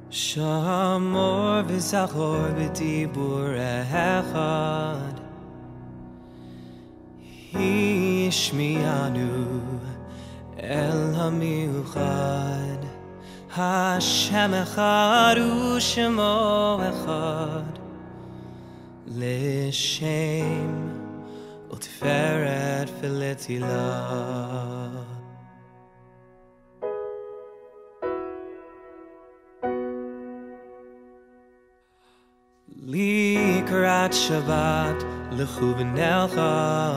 Shamor v'zachor b'dibur echad Hishmianu el hamiuchad Hashem echad u'shemo echad L'shem u'tiferet v'letzilah Likrat Shabbat lechuvenelcha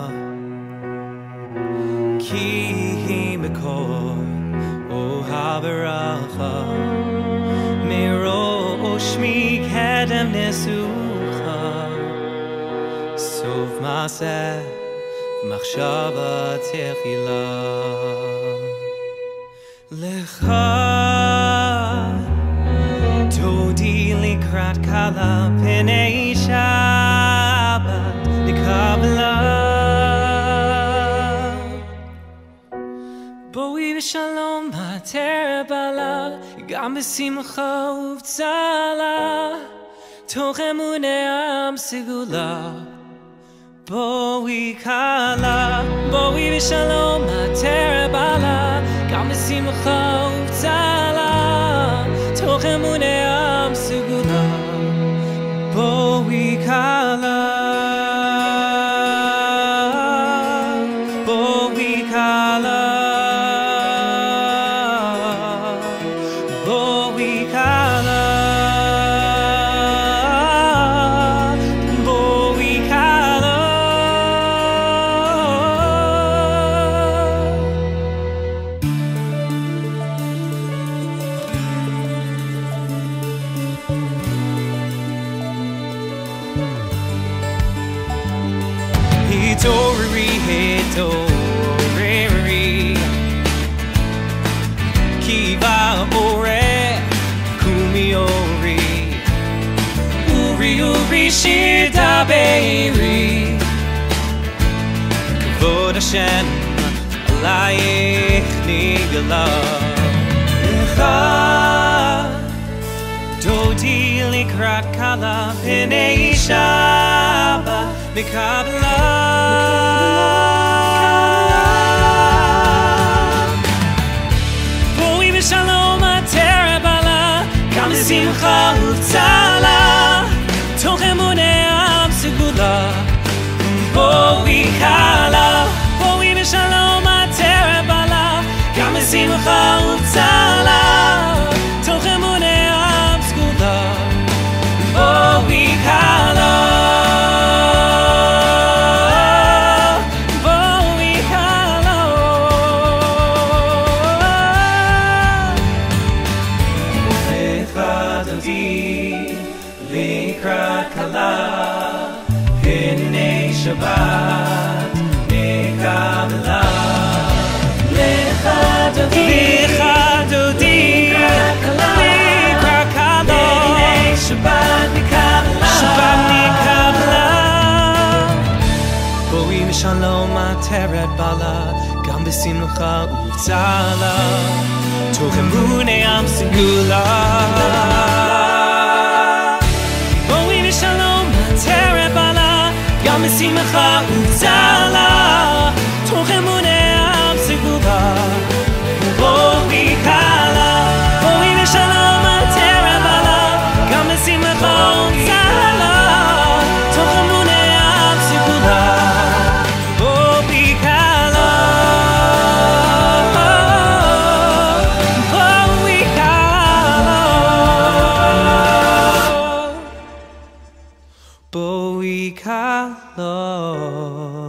Ki hi mekor ohaveracha Merosh mikedem nesucha Sof maseh machshava techila Lecha Todi likrat kala penei Shabbat nikabla Boi v'shalom ha'terebala Gam b'simcha uv'tzala Toch emunei am segula Boi Kallah Boi v'shalom ha'terebala Gam b'simcha uv'tzala Toch emunei am segula Boi Kallah Boi Kallah Boi Kallah Boi Kallah Hitoriri Kiva ore kumiori Uri shida beiri Kavod Hashem alayich nigala Lecha Dodi likrat kala penei Shabbat mikabla Boi v'shalom ha'terebala Gam b'simcha uv'tzala Toch emunei am segula Boi Kallah Boi v'shalom ha'terebala Gam b'simcha uv'tzala Toch emunei am segula Boi Kallah Shabbat nikabla Lecha dodi Likrat Kallah B'nei Shabbat nikabla Boi v'shalom ha'teret bala Gam b'simcha uv'tzala Toch emunei am segula Boi v'shalom ha'teret bala Gam b'simcha uv'tzala Toch emunei am segula Boi Kallah Boi v'shalom ha'terebala Gam b'simcha uv'tzala Toch emunei am segula Boi Kallah Boi Kallah Boi Kallah